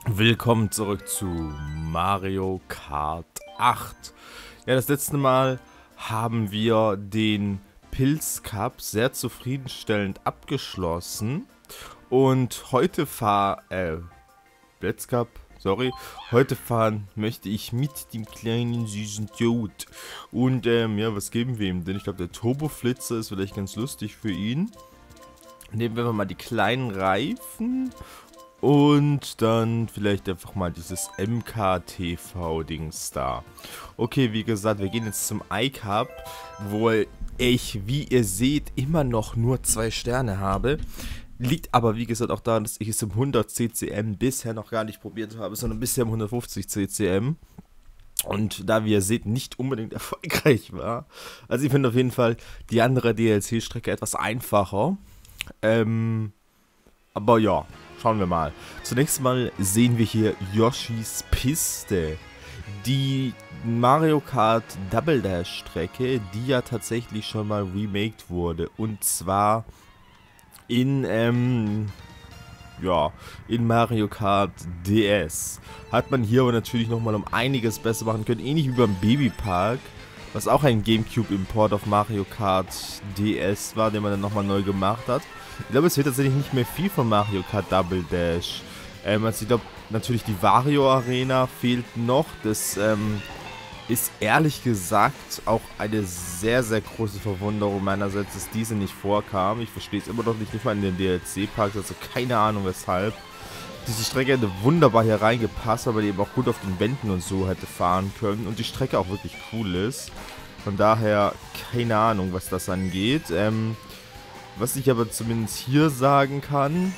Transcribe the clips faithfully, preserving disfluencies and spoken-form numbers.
Willkommen zurück zu Mario Kart acht. Ja, das letzte Mal haben wir den Pilz Cup sehr zufriedenstellend abgeschlossen. Und heute fahr... äh... Blitz Cup, sorry. Heute fahren möchte ich mit dem kleinen süßen Toad. Und ähm, ja, was geben wir ihm denn? Ich glaube, der Turbo-Flitzer ist vielleicht ganz lustig für ihn. Nehmen wir mal die kleinen Reifen. Und dann vielleicht einfach mal dieses M K T V-Dings da. Okay, wie gesagt, wir gehen jetzt zum iCup, wo ich, wie ihr seht, immer noch nur zwei Sterne habe. Liegt aber, wie gesagt, auch daran, dass ich es im hundert C C M bisher noch gar nicht probiert habe, sondern bisher im hundertfünfzig C C M. Und da, wie ihr seht, nicht unbedingt erfolgreich war. Also ich finde auf jeden Fall die andere D L C-Strecke etwas einfacher. Ähm, aber ja. Schauen wir mal. Zunächst mal sehen wir hier Yoshis Piste. Die Mario Kart Double Dash Strecke, die ja tatsächlich schon mal remaked wurde. Und zwar in, ähm, ja, in Mario Kart D S. Hat man hier aber natürlich nochmal um einiges besser machen können. Ähnlich wie beim Baby Park, was auch ein GameCube-Import auf Mario Kart D S war, den man dann nochmal neu gemacht hat. Ich glaube, es wird tatsächlich nicht mehr viel von Mario Kart Double Dash. Ähm, also ich glaube, natürlich die Wario Arena fehlt noch. Das ähm, ist ehrlich gesagt auch eine sehr, sehr große Verwunderung meinerseits, dass diese nicht vorkam. Ich verstehe es immer noch nicht, nicht mal in den D L C-Parks, also keine Ahnung weshalb. Diese Strecke hätte wunderbar hier reingepasst, aber die eben auch gut auf den Wänden und so hätte fahren können. Und die Strecke auch wirklich cool ist. Von daher keine Ahnung, was das angeht. Ähm... Was ich aber zumindest hier sagen kann,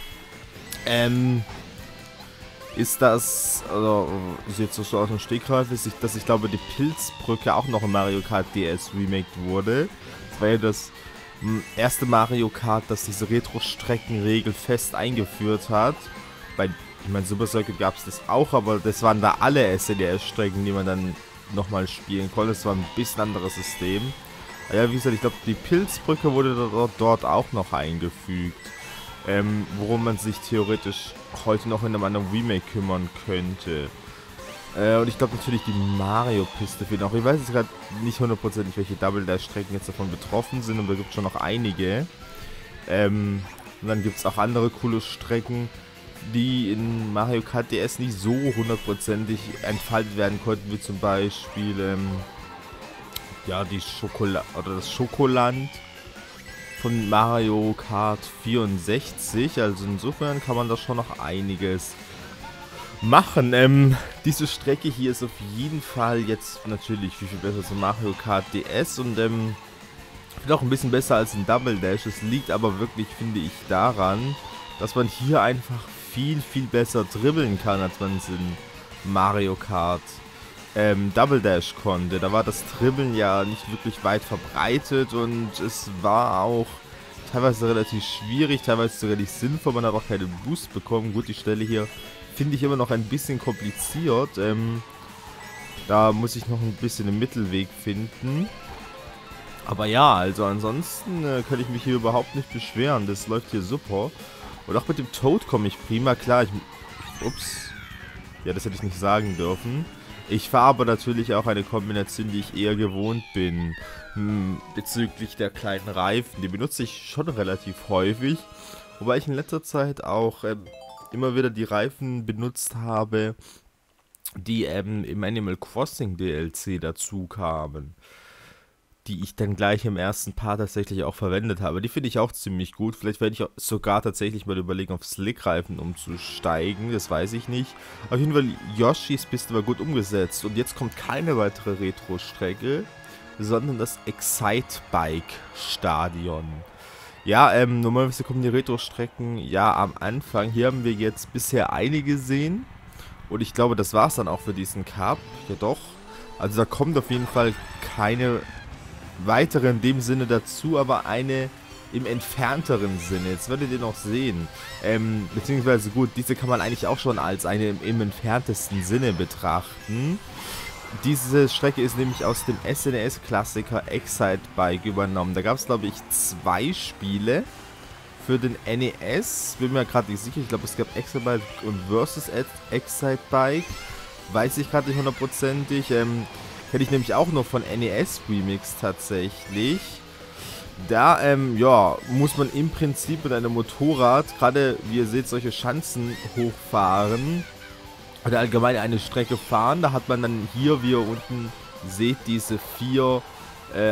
ähm, ist das, also, ist jetzt so aus dem Stegreif, ist, dass ich glaube, die Pilzbrücke auch noch in Mario Kart D S remaked wurde. Das war ja das erste Mario Kart, das diese Retro-Streckenregel fest eingeführt hat. Bei, ich meine, Super Circuit gab es das auch, aber das waren da alle S N E S-Strecken, die man dann nochmal spielen konnte. Das war ein bisschen anderes System. Ja, wie gesagt, ich glaube, die Pilzbrücke wurde dort, dort auch noch eingefügt. Ähm, worum man sich theoretisch heute noch in einem anderen Remake kümmern könnte. Äh, und ich glaube natürlich die Mario-Piste fehlt noch. Ich weiß jetzt gerade nicht hundertprozentig, welche Double Dash-Strecken jetzt davon betroffen sind, aber da gibt es schon noch einige. Ähm, und dann gibt es auch andere coole Strecken, die in Mario Kart D S nicht so hundertprozentig entfaltet werden konnten, wie zum Beispiel, ähm, ja, die Schokolade oder das Schokoland von Mario Kart vierundsechzig. Also insofern kann man da schon noch einiges machen. Ähm, diese Strecke hier ist auf jeden Fall jetzt natürlich viel, viel besser als Mario Kart D S und ähm, auch ein bisschen besser als in Double Dash. Es liegt aber wirklich, finde ich, daran, dass man hier einfach viel, viel besser dribbeln kann, als man es in Mario Kart Ähm, Double Dash konnte. Da war das Dribbeln ja nicht wirklich weit verbreitet und es war auch teilweise relativ schwierig, teilweise sogar nicht sinnvoll, man hat auch keine Boost bekommen. Gut, die Stelle hier finde ich immer noch ein bisschen kompliziert. Ähm, da muss ich noch ein bisschen einen Mittelweg finden. Aber ja, also ansonsten äh, kann ich mich hier überhaupt nicht beschweren. Das läuft hier super. Und auch mit dem Toad komme ich prima klar. Ich, ups. Ja, das hätte ich nicht sagen dürfen. Ich fahre aber natürlich auch eine Kombination, die ich eher gewohnt bin, hm, bezüglich der kleinen Reifen. Die benutze ich schon relativ häufig, wobei ich in letzter Zeit auch ähm, immer wieder die Reifen benutzt habe, die ähm, im Animal Crossing D L C dazu kamen, die ich dann gleich im ersten Part tatsächlich auch verwendet habe. Die finde ich auch ziemlich gut. Vielleicht werde ich sogar tatsächlich mal überlegen, auf Slick-Reifen umzusteigen. Das weiß ich nicht. Auf jeden Fall, Yoshis Piste war gut umgesetzt. Und jetzt kommt keine weitere Retro-Strecke, sondern das Excite-Bike-Stadion. Ja, ähm, normalerweise kommen die Retro-Strecken ja am Anfang. Hier haben wir jetzt bisher eine gesehen. Und ich glaube, das war es dann auch für diesen Cup. Ja doch. Also da kommt auf jeden Fall keine weitere in dem Sinne dazu, aber eine im entfernteren Sinne. Jetzt werdet ihr noch sehen. Ähm, beziehungsweise gut, diese kann man eigentlich auch schon als eine im, im entferntesten Sinne betrachten. Diese Strecke ist nämlich aus dem S N E S-Klassiker Excite Bike übernommen. Da gab es, glaube ich, zwei Spiele für den N E S. Bin mir gerade nicht sicher. Ich glaube, es gab Excitebike und Versus Excitebike. Weiß ich gerade nicht hundertprozentig. Ähm, Hätte ich nämlich auch noch von N E S Remix tatsächlich. Da, ähm, ja, muss man im Prinzip mit einem Motorrad, gerade wie ihr seht, solche Schanzen hochfahren. Oder allgemein eine Strecke fahren. Da hat man dann hier, wie ihr unten seht, diese vier äh,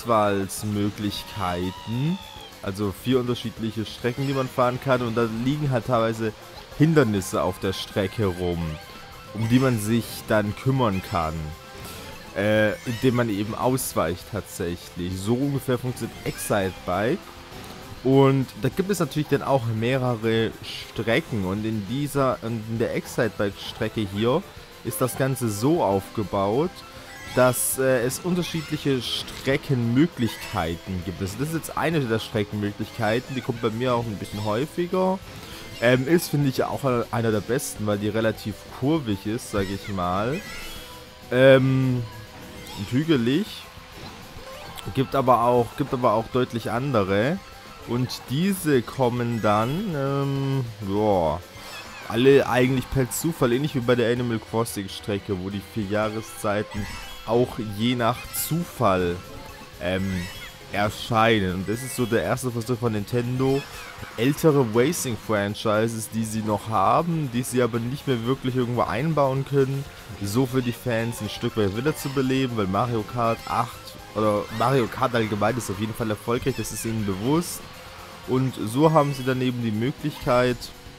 Auswahlmöglichkeiten. Also vier unterschiedliche Strecken, die man fahren kann. Und da liegen halt teilweise Hindernisse auf der Strecke rum, um die man sich dann kümmern kann. Äh, indem man eben ausweicht tatsächlich. So ungefähr funktioniert Excitebike. Und da gibt es natürlich dann auch mehrere Strecken. Und in dieser, in der Excitebike-Strecke hier ist das Ganze so aufgebaut, dass äh, es unterschiedliche Streckenmöglichkeiten gibt. Das ist jetzt eine der Streckenmöglichkeiten, die kommt bei mir auch ein bisschen häufiger. Ähm, ist, finde ich, auch einer der besten, weil die relativ kurvig ist, sage ich mal. Ähm, und hügelig. Gibt aber auch, gibt aber auch deutlich andere. Und diese kommen dann, ähm, ja, alle eigentlich per Zufall, ähnlich wie bei der Animal Crossing Strecke, wo die vier Jahreszeiten auch je nach Zufall ähm, erscheinen. Und das ist so der erste Versuch von Nintendo, ältere Racing-Franchises, die sie noch haben, die sie aber nicht mehr wirklich irgendwo einbauen können, so für die Fans ein Stück weit wieder zu beleben, weil Mario Kart acht oder Mario Kart allgemein ist auf jeden Fall erfolgreich, das ist ihnen bewusst. Und so haben sie dann eben die Möglichkeit,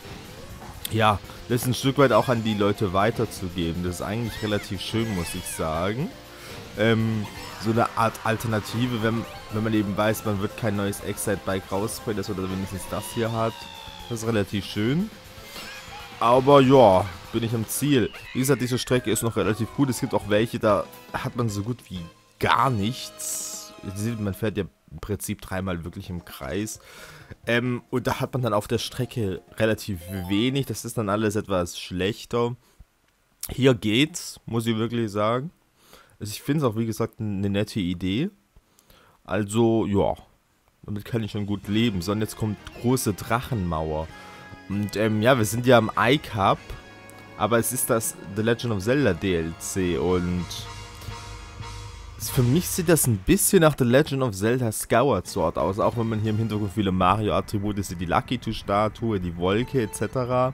ja, das ein Stück weit auch an die Leute weiterzugeben. Das ist eigentlich relativ schön, muss ich sagen. Ähm, so eine Art Alternative, wenn, wenn man eben weiß, man wird kein neues Excitebike rausbringen, das oder wenigstens das hier hat. Das ist relativ schön. Aber ja, bin ich am Ziel. Wie gesagt, diese Strecke ist noch relativ gut. Es gibt auch welche, da hat man so gut wie gar nichts. Man fährt ja im Prinzip dreimal wirklich im Kreis. Ähm, und da hat man dann auf der Strecke relativ wenig. Das ist dann alles etwas schlechter. Hier geht's, muss ich wirklich sagen. Also ich finde es auch, wie gesagt, eine nette Idee. Also, ja, damit kann ich schon gut leben. So, und jetzt kommt große Drachenmauer. Und, ähm, ja, wir sind ja im iCup. Aber es ist das The Legend of Zelda D L C. Und für mich sieht das ein bisschen nach The Legend of Zelda Skyward Sword aus. Auch wenn man hier im Hintergrund viele Mario-Attribute sieht. Die Lucky Two-Statue, die Wolke et cetera.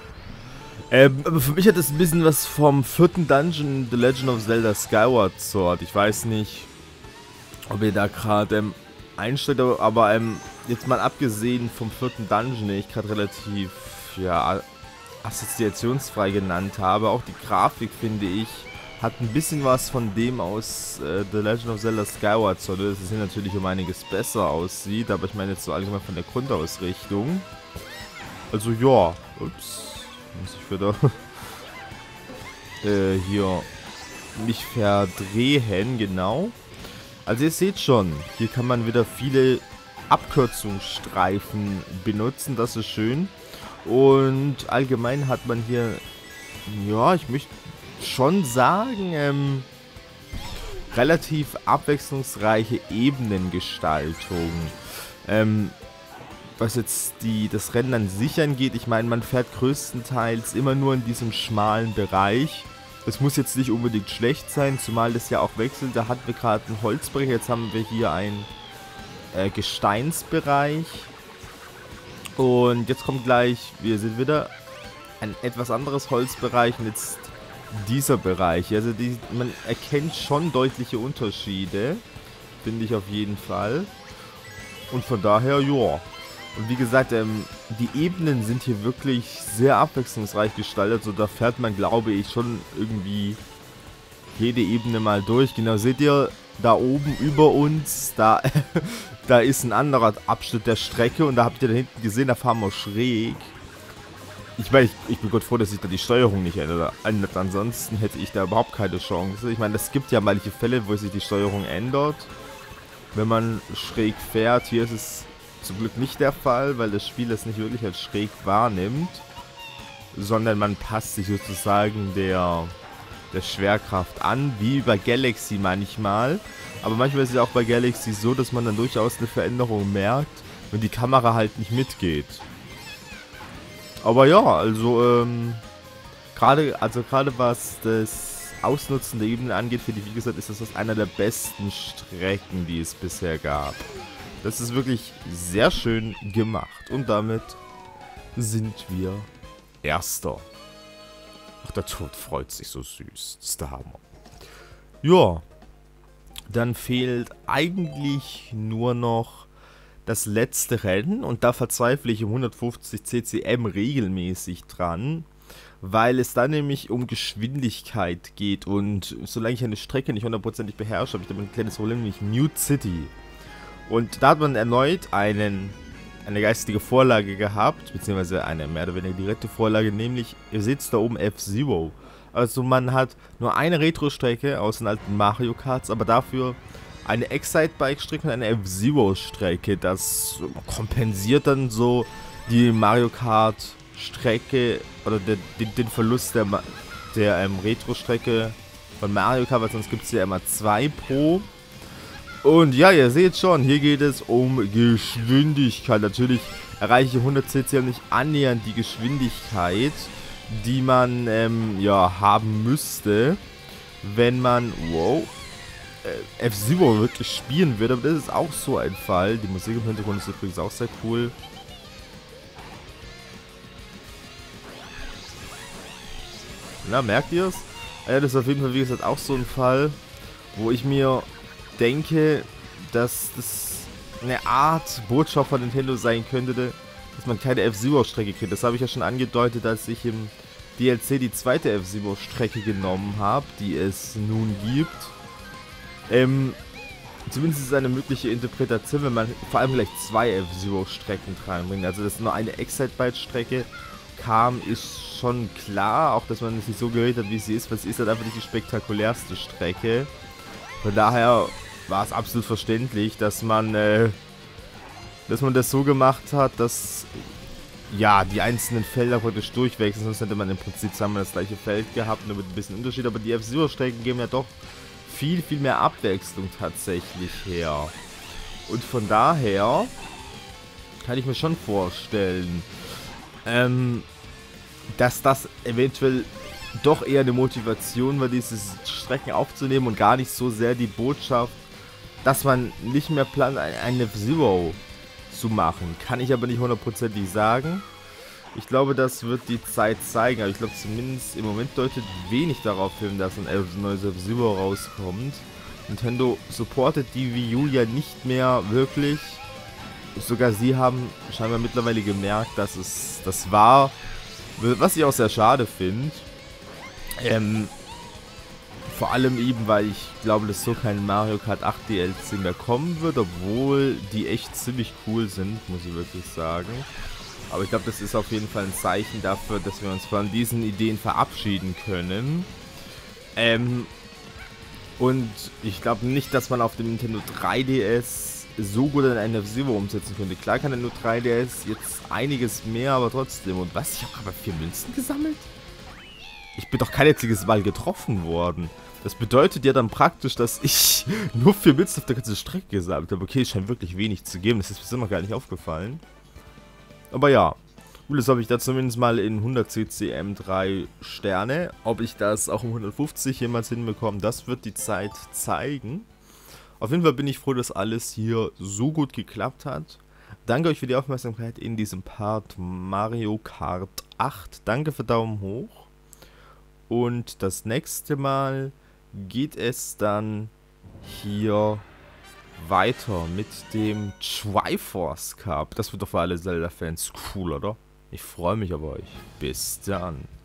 Ähm, aber für mich hat das ein bisschen was vom vierten Dungeon The Legend of Zelda Skyward Sword. Ich weiß nicht, ob ihr da gerade ähm, einstellt, aber ähm, jetzt mal abgesehen vom vierten Dungeon, den ich gerade relativ, ja, assoziationsfrei genannt habe, auch die Grafik, finde ich, hat ein bisschen was von dem aus äh, The Legend of Zelda Skyward Sword, dass es hier natürlich um einiges besser aussieht, aber ich meine jetzt so allgemein von der Grundausrichtung. Also ja, ups. Muss ich wieder äh, hier mich verdrehen, genau. Also ihr seht schon, hier kann man wieder viele Abkürzungsstreifen benutzen, das ist schön. Und allgemein hat man hier, ja, ich möchte schon sagen, ähm, relativ abwechslungsreiche Ebenengestaltung. Ähm, Was jetzt die, das Rennen an sich angeht, ich meine, man fährt größtenteils immer nur in diesem schmalen Bereich. Es muss jetzt nicht unbedingt schlecht sein, zumal das ja auch wechselt. Da hatten wir gerade einen Holzbereich, jetzt haben wir hier einen äh, Gesteinsbereich. Und jetzt kommt gleich, wir sind wieder ein etwas anderes Holzbereich und jetzt dieser Bereich. Also die, man erkennt schon deutliche Unterschiede, finde ich auf jeden Fall. Und von daher, ja. Und wie gesagt, ähm, die Ebenen sind hier wirklich sehr abwechslungsreich gestaltet. So, da fährt man, glaube ich, schon irgendwie jede Ebene mal durch. Genau, seht ihr, da oben über uns, da, da ist ein anderer Abschnitt der Strecke. Und da habt ihr da hinten gesehen, da fahren wir schräg. Ich meine, ich, ich bin Gott froh, dass sich da die Steuerung nicht ändert. Ansonsten hätte ich da überhaupt keine Chance. Ich meine, es gibt ja manche Fälle, wo sich die Steuerung ändert. Wenn man schräg fährt, hier ist es zum Glück nicht der Fall, weil das Spiel das nicht wirklich als schräg wahrnimmt, sondern man passt sich sozusagen der, der Schwerkraft an, wie bei Galaxy manchmal. Aber manchmal ist es auch bei Galaxy so, dass man dann durchaus eine Veränderung merkt, wenn die Kamera halt nicht mitgeht. Aber ja, also, ähm, gerade, also gerade was das Ausnutzen der Ebene angeht, finde ich, wie gesagt, ist das einer der besten Strecken, die es bisher gab. Das ist wirklich sehr schön gemacht. Und damit sind wir Erster. Ach, der Tod freut sich so süß. Das ist der Hammer. Ja. Dann fehlt eigentlich nur noch das letzte Rennen. Und da verzweifle ich um hundertfünfzig C C M regelmäßig dran. Weil es dann nämlich um Geschwindigkeit geht. Und solange ich eine Strecke nicht hundertprozentig beherrsche, habe ich damit ein kleines Problem, nämlich Mute City. Und da hat man erneut einen, eine geistige Vorlage gehabt, beziehungsweise eine mehr oder weniger direkte Vorlage, nämlich, ihr seht da oben F-Zero. Also man hat nur eine Retro-Strecke aus den alten Mario Karts, aber dafür eine Excite-Bike-Strecke und eine F-Zero-Strecke. Das kompensiert dann so die Mario Kart-Strecke oder den, den, den Verlust der, der ähm, Retro-Strecke von Mario Kart, weil sonst gibt es ja immer zwei pro. Und ja, ihr seht schon, hier geht es um Geschwindigkeit. Natürlich erreiche ich hundert C C nicht annähernd die Geschwindigkeit, die man ähm, ja, haben müsste, wenn man, wow, äh, F-Zero wirklich spielen würde. Aber das ist auch so ein Fall. Die Musik im Hintergrund ist übrigens auch sehr cool. Na, merkt ihr es? Ja, das ist auf jeden Fall, wie gesagt, auch so ein Fall, wo ich mir denke, dass das eine Art Botschaft von Nintendo sein könnte, dass man keine F-Zero-Strecke kriegt. Das habe ich ja schon angedeutet, als ich im D L C die zweite F-Zero-Strecke genommen habe, die es nun gibt. Ähm, zumindest ist es eine mögliche Interpretation, wenn man vor allem gleich zwei F-Zero-Strecken reinbringt. Also, dass nur eine Excite-Byte-Strecke kam, ist schon klar. Auch, dass man es nicht so geredet hat, wie sie ist, weil sie ist halt einfach nicht die spektakulärste Strecke. Von daher war es absolut verständlich, dass man, äh, dass man das so gemacht hat, dass, ja, die einzelnen Felder praktisch durchwechseln, sonst hätte man im Prinzip zusammen das gleiche Feld gehabt, nur mit ein bisschen Unterschied, aber die F-Zero-Strecken geben ja doch viel, viel mehr Abwechslung tatsächlich her. Und von daher kann ich mir schon vorstellen, ähm, dass das eventuell doch eher eine Motivation war, diese Strecken aufzunehmen und gar nicht so sehr die Botschaft, dass man nicht mehr plant, eine F-Zero zu machen. Kann ich aber nicht hundertprozentig sagen. Ich glaube, das wird die Zeit zeigen, aber ich glaube zumindest im Moment deutet wenig darauf hin, dass ein neues F-Zero rauskommt. Nintendo supportet die Wii U ja nicht mehr wirklich. Sogar sie haben scheinbar mittlerweile gemerkt, dass es das war, was ich auch sehr schade finde. Ähm, vor allem eben, weil ich glaube, dass so kein Mario Kart acht D L C mehr kommen wird, obwohl die echt ziemlich cool sind, muss ich wirklich sagen. Aber ich glaube, das ist auf jeden Fall ein Zeichen dafür, dass wir uns von diesen Ideen verabschieden können. Ähm, und ich glaube nicht, dass man auf dem Nintendo drei D S so gut an eine F-Zero umsetzen könnte. Klar kann der nur drei D S jetzt einiges mehr, aber trotzdem. Und was? Ich habe aber vier Münzen gesammelt? Ich bin doch kein einziges Mal getroffen worden. Das bedeutet ja dann praktisch, dass ich nur vier Münzen auf der ganzen Strecke gesammelt habe. Okay, es scheint wirklich wenig zu geben. Das ist mir noch gar nicht aufgefallen. Aber ja. Gut, habe ich da zumindest mal in hundert C C M drei Sterne. Ob ich das auch um hundertfünfzig jemals hinbekomme, das wird die Zeit zeigen. Auf jeden Fall bin ich froh, dass alles hier so gut geklappt hat. Danke euch für die Aufmerksamkeit in diesem Part Mario Kart acht. Danke für Daumen hoch. Und das nächste Mal geht es dann hier weiter mit dem Triforce Cup. Das wird doch für alle Zelda-Fans cool, oder? Ich freue mich auf euch. Bis dann.